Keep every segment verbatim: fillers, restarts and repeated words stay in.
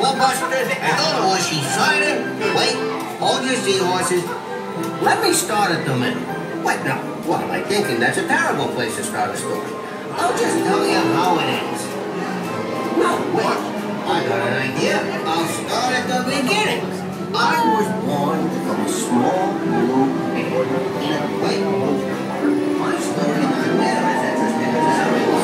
filibusters and go to Washy Cider. Wait, hold your seahorses. Let me start at the middle. Wait, no, what am I thinking? That's a terrible place to start a story. I'll just tell you how it ends. No, wait, I got an idea. I'll start at the beginning. I was born from a small blue egg in a white boat. My story not near as interesting as everyone.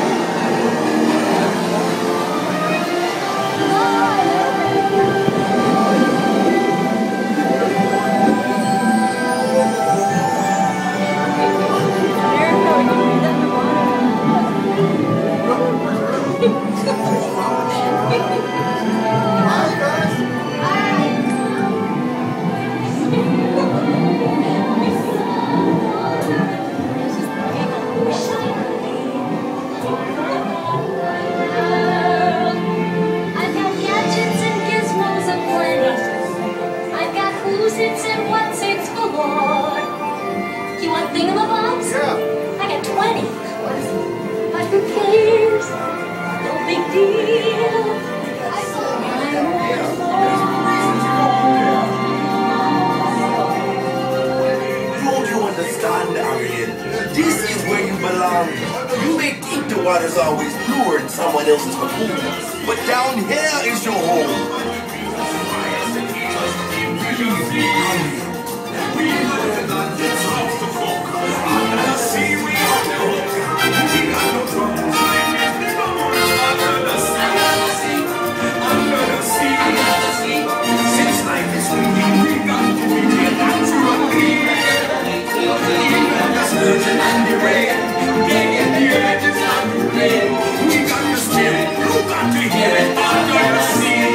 Water's always bluer in someone else's lagoon, but down here is your home. Since life is sweet, we got to be here naturally. The sturgeon and the rain, they get the edges on the rain. We got the spirit, you got to hear it under the sea.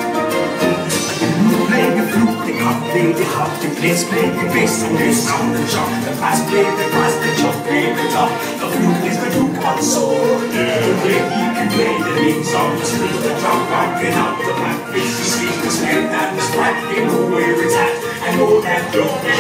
You play the flute, the cup, play the harp, the bass, play the bass, and they sound the chop. The bass, play the bass, the chop, play the top. The flute is the Duke on soul. The way he can play the lead song, the street, the drum, rocking out the blackfish, the sweet, the snare, and the sprite. They know where it's at, and know that don't be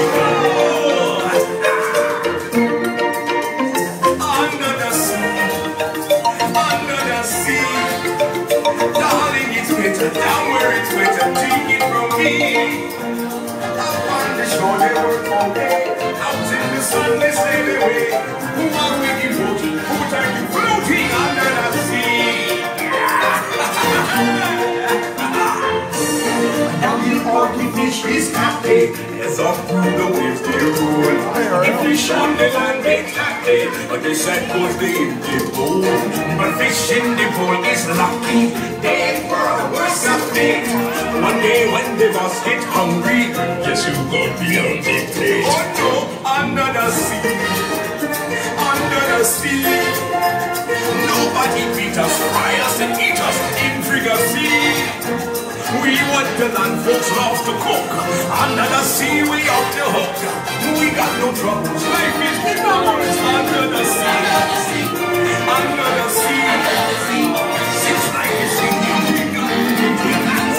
down where it's wetter, take it from me. Up on the shore they work all day, out in the sun they sail away. Who are we floating, who are you floating under the sea? Now the only fish is happy, as up through the waves they roll. The fish on the land they happy, but they said was the empty bowl. But fish in the pool is lucky, they were worse of thing. One day when they must get hungry, guess who got the empty plate? Oh no, under the sea, under the sea. Nobody beat us, fry us and eat us in fricassee. We what the land folks love to cook. Under the sea we off the hook. We got no troubles, life is ours. Under the sea, under the sea, since life is singing, we got to do that.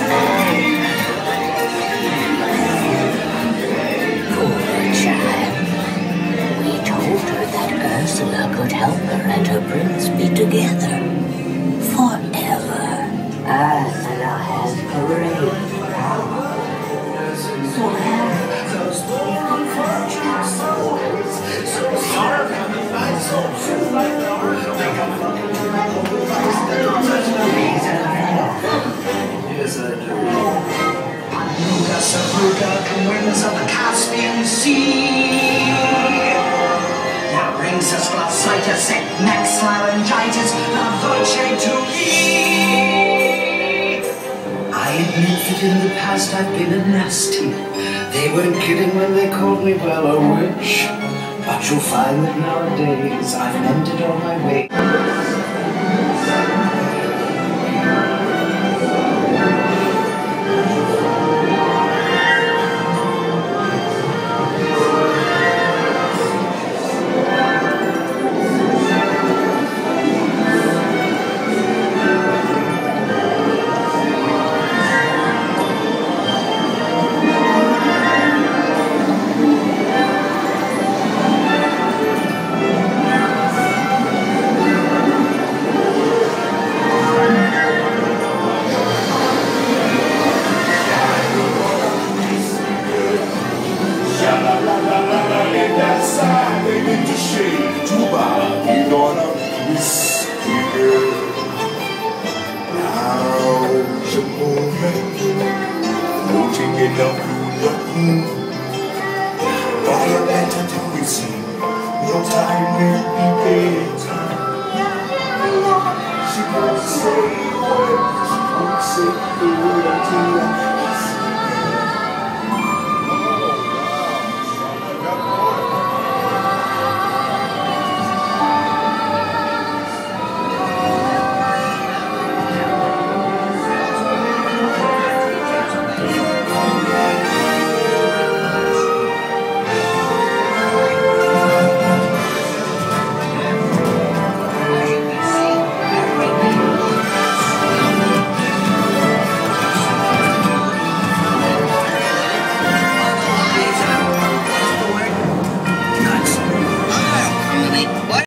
Poor child. We told her that Ursula could help her and her prince be together forever. Ursula has great power. So have those unfortunate souls. So sorry, my soul should like ours. They come fucking to my whole life. There's no reason I know. Yes, I do. Anuga Saruga, the winds of the Caspian Sea. Now brings us glossitis, neck laryngitis, the virtue to me. I admit that in the past I've been a nasty. They weren't kidding when they called me, well, a witch. But you'll find that nowadays I've mended all my ways. the moment, floating in a blue lagoon. Violet until we see, no time will be better. She won't say a word, she won't say a word until I